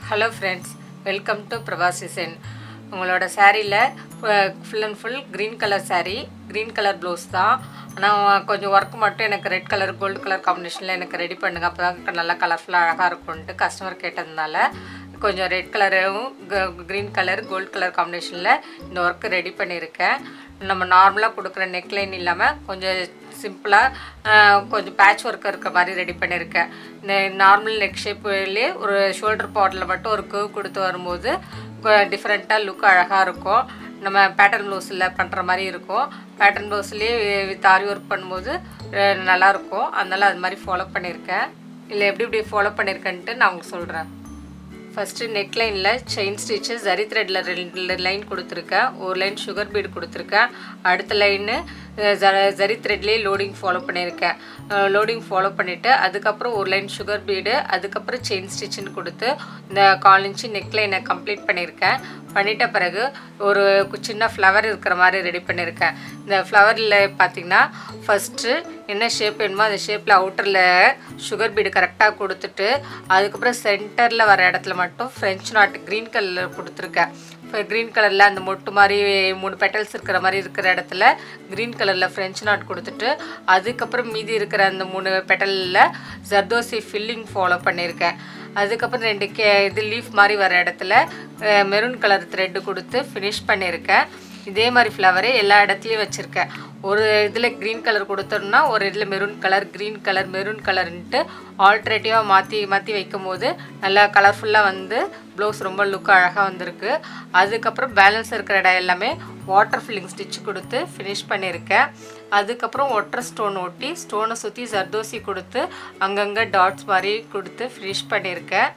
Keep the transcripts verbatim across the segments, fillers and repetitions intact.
Hello friends, welcome to Prabhas Design. உங்களோட சாரியில் full and full green colour sari, green colour blouse தான். ஆனால் கொஞ்சம் ஒர்க் மட்டும் எனக்கு ரெட் கலர் கோல்டு கலர் காம்பினேஷனில் எனக்கு ரெடி பண்ணுங்க, அப்போ தான் நல்லா கலர்ஃபுல்லாக அழகாக இருக்கும்ன்ட்டு கஸ்டமர் கேட்டதுனால கொஞ்சம் ரெட் கலரும் க்ரீன் கலர் கோல்டு கலர் காம்பினேஷனில் இந்த ஒர்க்கு ரெடி பண்ணியிருக்கேன். நம்ம நார்மலாக கொடுக்குற நெக்லைன் இல்லாமல் கொஞ்சம் சிம்பிளாக கொஞ்சம் பேட்ச் ஒர்க் இருக்கிற மாதிரி ரெடி பண்ணியிருக்கேன். இந்த நார்மல் நெக் ஷேப்லேயே ஒரு ஷோல்டர் பார்ட்டில் மட்டும் ஒரு கர்வ் கொடுத்து வரும்போது டிஃப்ரெண்ட்டாக லுக் அழகாக இருக்கும். நம்ம பேட்டர்ன் ப்ளவுஸில் பண்ணுற மாதிரி இருக்கும். பேட்டர்ன் ப்ளவுஸ்லேயே வித் ஆரி ஒர்க் பண்ணும்போது நல்லாயிருக்கும். அதனால் அது மாதிரி ஃபாலோ பண்ணியிருக்கேன். இல்லை எப்படி இப்படி ஃபாலோ பண்ணியிருக்கேன்ட்டு நான் உங்களுக்கு சொல்கிறேன். ஃபஸ்ட்டு நெக் லைனில் செயின் ஸ்டிச்சு ஜரி த்ரெட்டில் ரெண்டு லைன் கொடுத்துருக்கேன். ஒரு லைன் சுகர் பீடு கொடுத்துருக்கேன். அடுத்த லைனு ஜரி த்ரெட்லேயே லோடிங் ஃபாலோ பண்ணியிருக்கேன். லோடிங் ஃபாலோ பண்ணிவிட்டு அதுக்கப்புறம் ஒரு லைன் சுகர் பீடு, அதுக்கப்புறம் செயின் ஸ்டிச்சுன்னு கொடுத்து இந்த கால் இன்ச்சு நெக் லைனை கம்ப்ளீட் பண்ணியிருக்கேன். பண்ணிட்ட பிறகு ஒரு சின்ன ஃப்ளவர் இருக்கிற மாதிரி ரெடி பண்ணியிருக்கேன். இந்த ஃப்ளவரில் பார்த்திங்கன்னா ஃபஸ்ட்டு என்ன ஷேப் வேணுமோ அந்த ஷேப்பில் அவுட்டரில் சுகர் பீடு கரெக்டாக கொடுத்துட்டு அதுக்கப்புறம் சென்டரில் வர இடத்துல மட்டும் ஃப்ரெஞ்ச் நாட் க்ரீன் கலரில் கொடுத்துருக்கேன். இப்போ க்ரீன் கலரில் அந்த மொட்டு மாதிரி மூணு பெட்டல்ஸ் இருக்கிற மாதிரி இருக்கிற இடத்துல க்ரீன் கலரில் ஃப்ரெஞ்ச் நாட் கொடுத்துட்டு அதுக்கப்புறம் மீதி இருக்கிற அந்த மூணு பெட்டலில் ஜர்தோசி ஃபில்லிங் ஃபாலோ பண்ணியிருக்கேன். அதுக்கப்புறம் ரெண்டு கே இது லீஃப் மாதிரி வர இடத்துல மெரூன் கலர் த்ரெட்டு கொடுத்து ஃபினிஷ் பண்ணியிருக்கேன். இதே மாதிரி ஃப்ளவரே எல்லா இடத்துலையும் வச்சுருக்கேன். ஒரு இதில் க்ரீன் கலர் கொடுத்தோம்னா ஒரு இதில் maroon colour, green colour, maroon கலர்ன்ட்டு ஆல்ட்ரேட்டிவாக மாற்றி மாற்றி வைக்கும் போது நல்லா கலர்ஃபுல்லாக வந்து ப்ளவுஸ் ரொம்ப லுக் அழகாக வந்திருக்கு. அதுக்கப்புறம் பேலன்ஸ் இருக்கிற இடம் எல்லாமே வாட்டர் ஃபில்லிங் ஸ்டிச் கொடுத்து ஃபினிஷ் பண்ணியிருக்கேன். அதுக்கப்புறம் ஒற்றை ஸ்டோன் ஒட்டி ஸ்டோனை சுற்றி ஜர்தோசி கொடுத்து அங்கங்கே டாட்ஸ் மாதிரி கொடுத்து ஃபினிஷ் பண்ணியிருக்கேன்.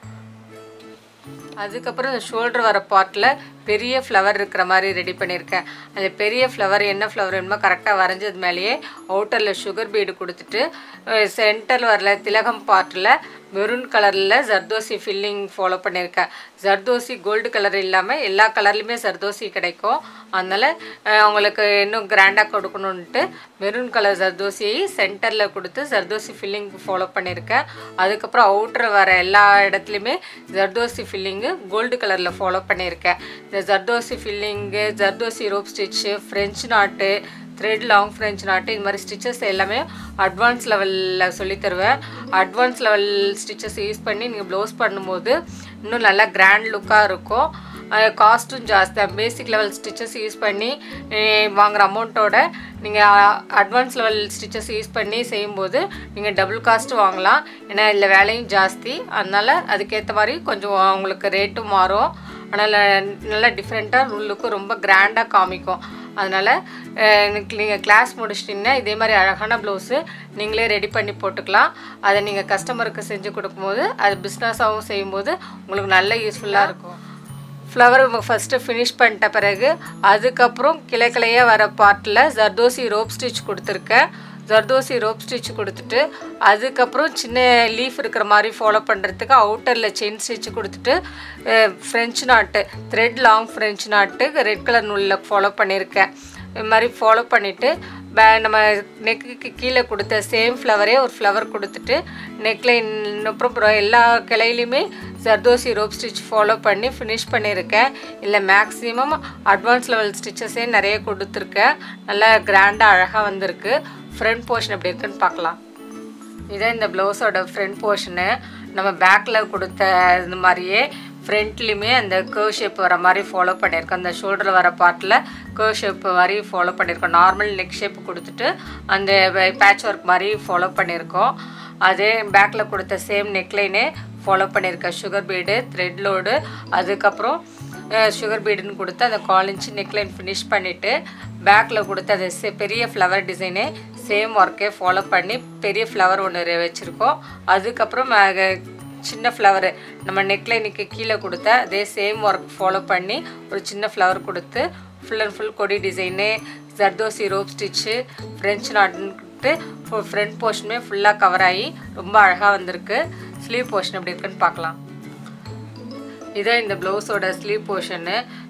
அதுக்கப்புறம் இந்த ஷோல்டர் வர பார்ட்டில் பெரிய ஃப்ளவர் இருக்கிற மாதிரி ரெடி பண்ணியிருக்கேன். அந்த பெரிய ஃப்ளவர் என்ன ஃப்ளவர் வேணுமோ கரெக்டாக வரைஞ்சது மேலேயே அவுட்டரில் சுகர் பீடு கொடுத்துட்டு சென்டரில் வரல திலகம் பார்ட்டில் மெரூன் கலரில் ஜர்தோசி ஃபில்லிங் ஃபாலோ பண்ணியிருக்கேன். ஜர்தோசி கோல்டு கலர் இல்லாமல் எல்லா கலர்லேயுமே ஜர்தோசி கிடைக்கும். அதனால் அவங்களுக்கு இன்னும் கிராண்டாக கொடுக்கணுன்ட்டு மெரூன் கலர் ஜர்தோசியை சென்டரில் கொடுத்து ஜர்தோசி ஃபில்லிங் ஃபாலோ பண்ணியிருக்கேன். அதுக்கப்புறம் அவுட்டர் வர எல்லா இடத்துலையுமே ஜர்தோசி ஃபில்லிங்கு கோல்டு கலரில் ஃபாலோ பண்ணியிருக்கேன். இந்த zardozi filling, zardozi rope stitch, French knot, thread long French knot, இது மாதிரி ஸ்டிச்சஸ் எல்லாமே அட்வான்ஸ் லெவலில் சொல்லித்தருவேன். அட்வான்ஸ் லெவல் ஸ்டிச்சஸ் யூஸ் பண்ணி நீங்கள் ப்ளவுஸ் பண்ணும்போது இன்னும் நல்லா கிராண்ட் லுக்காக இருக்கும். காஸ்ட்டும் ஜாஸ்தி. பேசிக் லெவல் ஸ்டிச்சஸ் யூஸ் பண்ணி வாங்குகிற அமௌண்ட்டோட நீங்கள் அட்வான்ஸ் லெவல் ஸ்டிச்சஸ் யூஸ் பண்ணி செய்யும்போது நீங்கள் டபுள் காஸ்ட்டு வாங்கலாம். ஏன்னா இதில் வேலையும் ஜாஸ்தி. அதனால் அதுக்கேற்ற மாதிரி கொஞ்சம் உங்களுக்கு ரேட்டும் மாறும். அதனால் நல்லா டிஃப்ரெண்ட்டாக லுக்கு ரொம்ப கிராண்டாக காமிக்கும். அதனால் நீங்கள் கிளாஸ் முடிச்சிட்டிங்கன்னா இதே மாதிரி அழகான ப்ளவுஸு நீங்களே ரெடி பண்ணி போட்டுக்கலாம். அதை நீங்கள் கஸ்டமருக்கு செஞ்சு கொடுக்கும்போது அது பிஸ்னஸாகவும் செய்யும்போது உங்களுக்கு நல்ல யூஸ்ஃபுல்லாக இருக்கும். ஃப்ளவர் ஃபஸ்ட்டு ஃபினிஷ் பண்ணிட்ட பிறகு அதுக்கப்புறம் கிளை கிளையாக வர பார்ட்டில் ஜர்தோசி ரோப் ஸ்டிச் கொடுத்துருக்கேன். ஜர்தோசி ரோப் ஸ்டிச் கொடுத்துட்டு அதுக்கப்புறம் சின்ன லீஃப் இருக்கிற மாதிரி ஃபாலோ பண்ணுறதுக்கு அவுட்டரில் செயின் ஸ்டிச் கொடுத்துட்டு French knot thread long French knot red colour நூலில் ஃபாலோ பண்ணியிருக்கேன். இது மாதிரி ஃபாலோ பண்ணிவிட்டு பே நம்ம நெக்குக்கு கீழே கொடுத்த சேம் ஃப்ளவரே ஒரு ஃப்ளவர் கொடுத்துட்டு நெக்லைன் அப்புறம் எல்லா கிளையிலையுமே ஜர்தோசி ரோப் ஸ்டிச் ஃபாலோ பண்ணி ஃபினிஷ் பண்ணியிருக்கேன். இல்லை மேக்ஸிமம் அட்வான்ஸ் லெவல் ஸ்டிச்சஸே நிறைய கொடுத்துருக்கேன். நல்லா கிராண்டாக அழகாக வந்திருக்கு. ஃப்ரண்ட் போர்ஷன் எப்படி இருக்குன்னு பார்க்கலாம். இதான் இந்த ப்ளவுஸோட ஃப்ரண்ட் போர்ஷனு. நம்ம பேக்கில் கொடுத்த இந்த மாதிரியே ஃப்ரண்ட்லேயுமே அந்த கர்வ் ஷேப் வர மாதிரி ஃபாலோ பண்ணியிருக்கோம். அந்த ஷோல்டரில் வர பார்ட்டில் கர்வ் ஷேப் மாதிரி ஃபாலோ பண்ணியிருக்கோம். நார்மல் நெக் ஷேப் கொடுத்துட்டு அந்த பேட்ச் ஒர்க் மாதிரி ஃபாலோ பண்ணியிருக்கோம். அதே பேக்கில் கொடுத்த சேம் நெக்லைனே ஃபாலோ பண்ணியிருக்கேன். சுகர் பீடு, த்ரெட் லோடு, அதுக்கப்புறம் சுகர் பீடுன்னு கொடுத்து அந்த கால் இன்ச்சு நெக்லைன் ஃபினிஷ் பண்ணிவிட்டு பேக்கில் கொடுத்து அது சே பெரிய ஃப்ளவர் டிசைனே சேம் ஒர்க்கே ஃபாலோ பண்ணி பெரிய ஃப்ளவர் ஒன்று வச்சுருக்கோம். அதுக்கப்புறம் சின்ன ஃப்ளவரு நம்ம நெக்லைனுக்கு கீழே கொடுத்த அதே சேம் ஒர்க் ஃபாலோ பண்ணி ஒரு சின்ன ஃப்ளவர் கொடுத்து ஃபுல் அண்ட் ஃபுல் கொடி design, zardozi rope stitch, French knot front போர்ஷனுமே ஃபுல்லாக கவர் ஆகி ரொம்ப அழகாக வந்திருக்கு. ஸ்லீவ் போர்ஷன் எப்படி இருக்குன்னு பார்க்கலாம். இதான் இந்த ப்ளவுஸோட ஸ்லீவ் போர்ஷனு.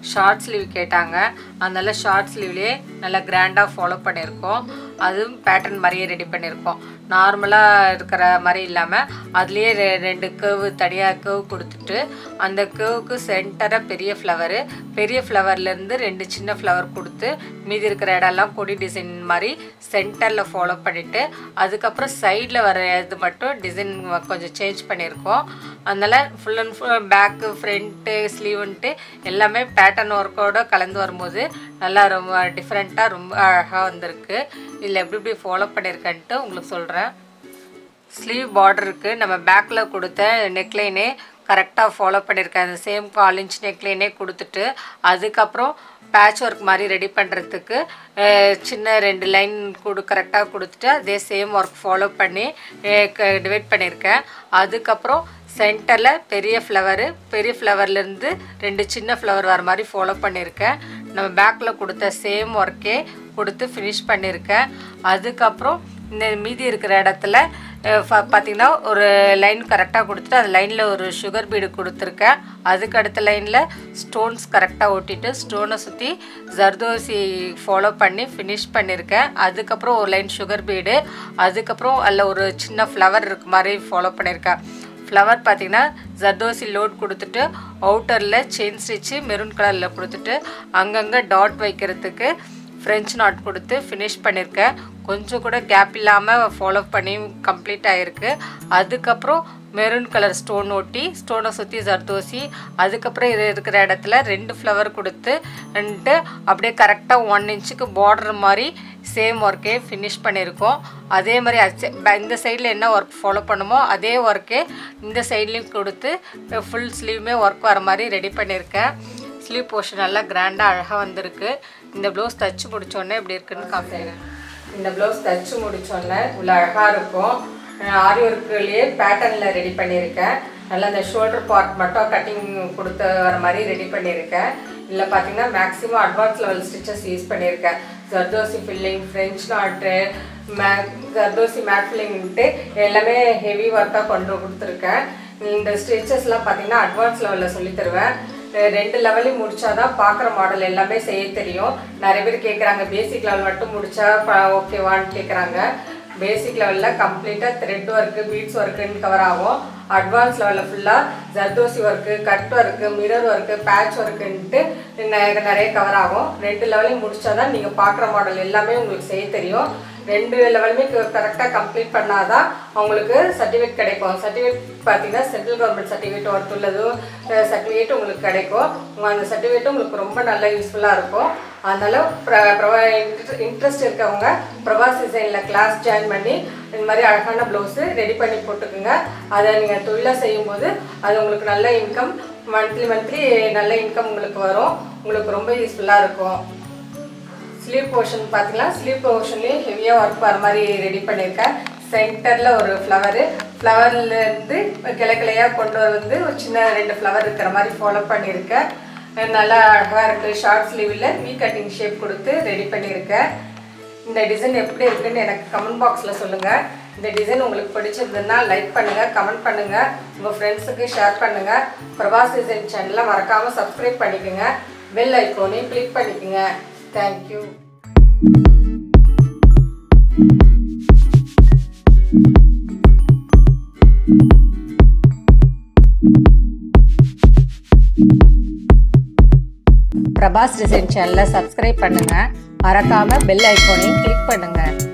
ஷார்ட் ஸ்லீவ் கேட்டாங்க. அதனால ஷார்ட் ஸ்லீவ்லேயே நல்லா கிராண்டாக ஃபாலோ பண்ணியிருக்கோம். அதுவும் பேட்டர்ன் மாதிரியே ரெடி பண்ணியிருக்கோம். நார்மலாக இருக்கிற மாதிரி இல்லாமல் அதுலேயே ரெ ரெண்டு கேர்வு தனியாக கேர்வ் கொடுத்துட்டு அந்த கேர்வுக்கு சென்டராக பெரிய ஃப்ளவரு, பெரிய ஃப்ளவர்லேருந்து ரெண்டு சின்ன ஃப்ளவர் கொடுத்து மீதி இருக்கிற இடம்லாம் கொடி டிசைன் மாதிரி சென்டரில் ஃபாலோ பண்ணிவிட்டு அதுக்கப்புறம் சைடில் வர இது மட்டும் டிசைன் கொஞ்சம் சேஞ்ச் பண்ணியிருக்கோம். அதனால் full and full back front ஸ்லீவுன்ட்டு எல்லாமே பேட்டர்ன் ஒர்க்கோடு கலந்து வரும்போது நல்லா ரொம்ப டிஃப்ரெண்ட்டாக ரொம்ப அழகாக வந்திருக்கு. இதில் எப்படி எப்படி ஃபாலோ பண்ணியிருக்கேன்ட்டு உங்களுக்கு சொல்கிறேன். ஸ்லீவ் பார்டருக்கு நம்ம பேக்கில் கொடுத்த நெக்லைனே கரெக்டாக ஃபாலோ பண்ணியிருக்கேன். அந்த சேம் கால் இன்ச் நெக்லைனே கொடுத்துட்டு அதுக்கப்புறம் பேட்ச் ஒர்க் மாதிரி ரெடி பண்ணுறதுக்கு சின்ன ரெண்டு லைன் கொடு கரெக்டாக கொடுத்துட்டு அதே சேம் ஒர்க் ஃபாலோ பண்ணி டிவைட் பண்ணியிருக்கேன். அதுக்கப்புறம் சென்டரில் பெரிய ஃப்ளவரு, பெரிய ஃப்ளவர்லேருந்து ரெண்டு சின்ன ஃப்ளவர் வர மாதிரி ஃபாலோ பண்ணியிருக்கேன். நம்ம பேக்கில் கொடுத்த சேம் ஒர்க்கே கொடுத்து ஃபினிஷ் பண்ணியிருக்கேன். அதுக்கப்புறம் இந்த மீதி இருக்கிற இடத்துல பார்த்திங்கன்னா ஒரு லைன் கரெக்டாக கொடுத்துட்டு அந்த லைனில் ஒரு சுகர் பீடு கொடுத்துருக்கேன். அதுக்கு அடுத்த லைனில் ஸ்டோன்ஸ் கரெக்டாக ஒட்டிட்டு ஸ்டோனை சுற்றி ஜர்தோசி ஃபாலோ பண்ணி ஃபினிஷ் பண்ணியிருக்கேன். அதுக்கப்புறம் ஒரு லைன் சுகர் பீடு, அதுக்கப்புறம் அதில் ஒரு சின்ன ஃப்ளவர் இருக்க மாதிரி ஃபாலோ பண்ணியிருக்கேன். ஃப்ளவர் பார்த்திங்கன்னா ஜர்தோசி லோட் கொடுத்துட்டு அவுட்டரில் செயின் ஸ்டிச்சு மெரூன் கலரில் கொடுத்துட்டு அங்கங்கே டாட் வைக்கிறதுக்கு ஃப்ரெஞ்ச் நாட் கொடுத்து ஃபினிஷ் பண்ணியிருக்கேன். கொஞ்சம் கூட கேப் இல்லாமல் ஃபாலோ பண்ணி கம்ப்ளீட் ஆகிருக்கு. அதுக்கப்புறம் மெரூன் கலர் ஸ்டோன் ஒட்டி ஸ்டோனை சுற்றி ஜர்தோசி, அதுக்கப்புறம் இது இருக்கிற இடத்துல ரெண்டு ஃப்ளவர் கொடுத்து ரெண்டு அப்படியே கரெக்டாக ஒன் இன்ச்சுக்கு பார்டர் மாதிரி சேம் ஒர்க்கே ஃபினிஷ் பண்ணியிருக்கோம். அதே மாதிரி இந்த சைடில் என்ன ஒர்க் ஃபாலோ பண்ணுமோ அதே ஒர்க்கே இந்த சைட்லேயும் கொடுத்து ஃபுல் ஸ்லீவுமே ஒர்க் வர மாதிரி ரெடி பண்ணியிருக்கேன். ஸ்லீவ் போர்ஷன் நல்லா கிராண்டாக அழகாக வந்திருக்கு. இந்த ப்ளவுஸ் தச்சு முடித்தோடனே எப்படி இருக்குன்னு காமிக்கிறேன். இந்த ப்ளவுஸ் தச்சு முடித்தோடனே இவ்வளோ அழகாக இருக்கும். ஆரி ஒர்க்குலேயே பேட்டர்னில் ரெடி பண்ணியிருக்கேன். நல்லா இந்த ஷோல்டர் பார்ட் மட்டும் கட்டிங் கொடுத்து வர மாதிரி ரெடி பண்ணியிருக்கேன். இதில் பார்த்தீங்கன்னா maximum advance level stitches use பண்ணியிருக்கேன். ஜர்தோசி ஃபில்லிங், ஃப்ரெஞ்ச் நாட்டு, மே ஜர்தோசி மேட் ஃபில்லிங்ட்டு எல்லாமே ஹெவி ஒர்க்காக கொண்டு கொடுத்துருக்கேன். இந்த ஸ்டிச்சஸ்லாம் பார்த்தீங்கன்னா அட்வான்ஸ் லெவலில் சொல்லி தருவேன். ரெண்டு லெவலையும் முடிச்சாதான் பார்க்குற மாடல் எல்லாமே செய்ய தெரியும். நிறைய பேர் கேட்குறாங்க பேசிக் லெவல் மட்டும் முடிச்சா ஓகேவான்னு கேட்குறாங்க. பேசிக் லெவலில் கம்ப்ளீட்டாக த்ரெட் ஒர்க்கு, பீட்ஸ் ஒர்க்குன்னு கவர் ஆகும். அட்வான்ஸ் லெவலில் ஃபுல்லாக zardozi work, cut work, mirror work, patch ஒர்க்குன்ட்டு நிறைய கவர் ஆகும். ரெண்டு லெவலையும் முடிச்சா தான் நீங்கள் பார்க்குற மாடல் எல்லாமே உங்களுக்கு செய்ய தெரியும். ரெண்டு லெவலுமே கரெக்டாக கம்ப்ளீட் பண்ணாதான் அவங்களுக்கு சர்டிஃபிகேட் கிடைக்கும். சர்டிஃபிகேட் பார்த்தீங்கன்னா சென்ட்ரல் கவர்மெண்ட் சர்டிஃபிகேட் ஒர்க் உள்ளதும் சர்டிஃபிகேட் உங்களுக்கு கிடைக்கும். உங்கள் அந்த சர்டிஃபிகேட்டும் உங்களுக்கு ரொம்ப நல்லா யூஸ்ஃபுல்லாக இருக்கும். அதனால் இன்ட்ரெஸ்ட் இருக்கவங்க பிரபாஸ் டிசைனில் கிளாஸ் ஜாயின் பண்ணி இந்த மாதிரி அழகான ப்ளவுஸு ரெடி பண்ணி போட்டுக்குங்க. அதை நீங்கள் தொழிலாக செய்யும்போது அது உங்களுக்கு நல்ல இன்கம், மந்த்லி மந்த்லி நல்ல இன்கம் உங்களுக்கு வரும். உங்களுக்கு ரொம்ப யூஸ்ஃபுல்லாக இருக்கும். ஸ்லீவ் போர்ஷன் பார்த்தீங்கன்னா ஸ்லீவ் போர்ஷன்லேயே ஹெவியாக ஒர்க் வர மாதிரி ரெடி பண்ணியிருக்கேன். சென்டரில் ஒரு ஃப்ளவரு, ஃப்ளவர்லேருந்து கிளை கிளையாக கொண்டு வந்து ஒரு சின்ன ரெண்டு ஃப்ளவர் இருக்கிற மாதிரி ஃபாலோ பண்ணியிருக்கேன். நல்லா அழகாக இருக்குது. ஷார்ட் ஸ்லீவில் வீ கட்டிங் ஷேப் கொடுத்து ரெடி பண்ணியிருக்கேன். இந்த டிசைன் எப்படி இருக்குன்னு எனக்கு கமெண்ட் பாக்ஸில் சொல்லுங்கள். இந்த டிசைன் உங்களுக்கு பிடிச்சிருந்ததுன்னா லைக் பண்ணுங்கள், கமெண்ட் பண்ணுங்கள், உங்கள் ஃப்ரெண்ட்ஸுக்கு ஷேர் பண்ணுங்கள். பிரபாஸ் டிசைன் சேனலை மறக்காமல் சப்ஸ்கிரைப் பண்ணிக்கோங்க. பெல் ஐக்கோனையும் கிளிக் பண்ணிக்கோங்க. தேங்க்யூ. பிரபாஸ் டிசைன் சேனலை சப்ஸ்கிரைப் பண்ணுங்கள். மறக்காமல் பெல் ஐக்கோனையும் கிளிக் பண்ணுங்கள்.